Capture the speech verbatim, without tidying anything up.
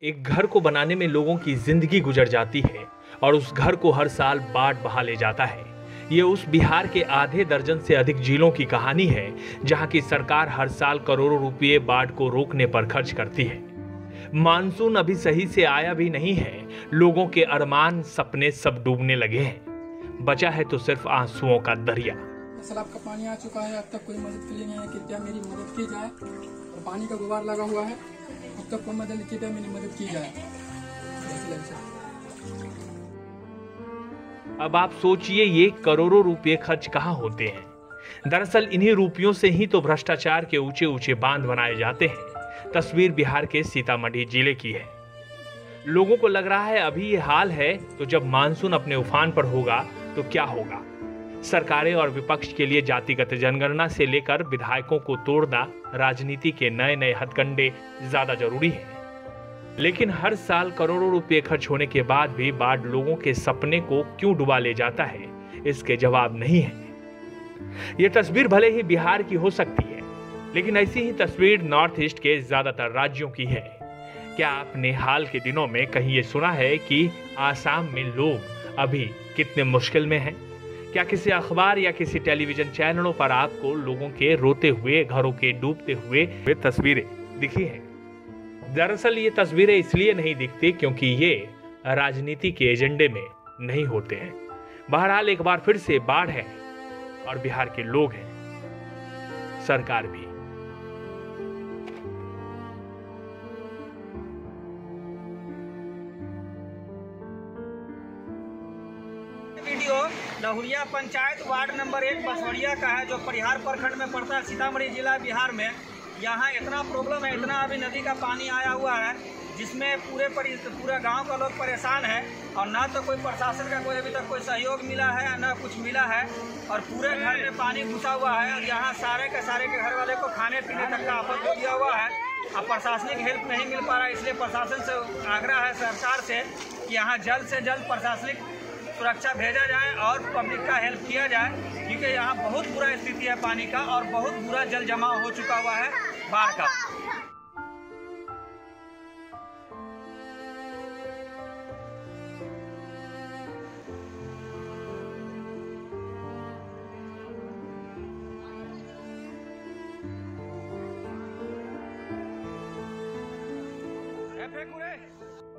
एक घर को बनाने में लोगों की जिंदगी गुजर जाती है और उस घर को हर साल बाढ़ बहा ले जाता है। ये उस बिहार के आधे दर्जन से अधिक जिलों की कहानी है जहां की सरकार हर साल करोड़ों रुपए बाढ़ को रोकने पर खर्च करती है। मानसून अभी सही से आया भी नहीं है, लोगों के अरमान सपने सब डूबने लगे हैं। बचा है तो सिर्फ आंसुओं का दरिया। सैलाब का पानी आ चुका है, अब तक कोई मदद के लिए नहीं है। कृपया मेरी मदद की जाए। और पानी का गुबार लगा हुआ है, अब तक कोई मदद कृपया मेरी मदद की जाए। अब आप सोचिए ये करोड़ों रुपए खर्च कहाँ होते हैं। दरअसल इन्हीं रुपयों से ही तो भ्रष्टाचार के ऊंचे ऊंचे बांध बनाए जाते हैं। तस्वीर बिहार के सीतामढ़ी जिले की है। लोगों को लग रहा है अभी ये हाल है तो जब मानसून अपने उफान पर होगा तो क्या होगा। सरकारें और विपक्ष के लिए जातिगत जनगणना से लेकर विधायकों को तोड़ना, राजनीति के नए नए हथकंडे ज्यादा जरूरी हैं। लेकिन हर साल करोड़ों रुपए खर्च होने के बाद भी बाढ़ लोगों के सपने को क्यों डुबा ले जाता है, इसके जवाब नहीं है। यह तस्वीर भले ही बिहार की हो सकती है, लेकिन ऐसी ही तस्वीर नॉर्थ ईस्ट के ज्यादातर राज्यों की है। क्या आपने हाल के दिनों में कहीं ये सुना है कि आसाम में लोग अभी कितने मुश्किल में हैं? क्या किसी अखबार या किसी टेलीविजन चैनलों पर आपको लोगों के रोते हुए, घरों के डूबते हुए वे तस्वीरें दिखी हैं? दरअसल ये तस्वीरें इसलिए नहीं दिखती क्योंकि ये राजनीति के एजेंडे में नहीं होते हैं। बहरहाल एक बार फिर से बाढ़ है और बिहार के लोग हैं, सरकार भी। Video Lahuriya panchayat ward number एक बसवड़िया का है, जो परिहार प्रखंड में पड़ता है, सीतामढ़ी जिला बिहार में। यहाँ इतना प्रॉब्लम है, इतना अभी नदी का पानी आया हुआ है जिसमें पूरे पूरा गांव का लोग परेशान है। और ना तो कोई प्रशासन का कोई अभी तक कोई सहयोग मिला है, ना कुछ मिला है। और पूरे घर में पानी घुसा हुआ है और यहाँ सारे के सारे के घर वाले को खाने पीने तक का आफत हो गया हुआ है। अब प्रशासनिक हेल्प नहीं मिल पा रहा है, इसलिए प्रशासन से आग्रह है सरकार से कि यहाँ जल्द से जल्द प्रशासनिक सुरक्षा भेजा जाए और पब्लिक का हेल्प किया जाए, क्योंकि यहाँ बहुत बुरा स्थिति है पानी का और बहुत बुरा जल जमाव हो चुका हुआ है बाढ़ का। फेंकू रे।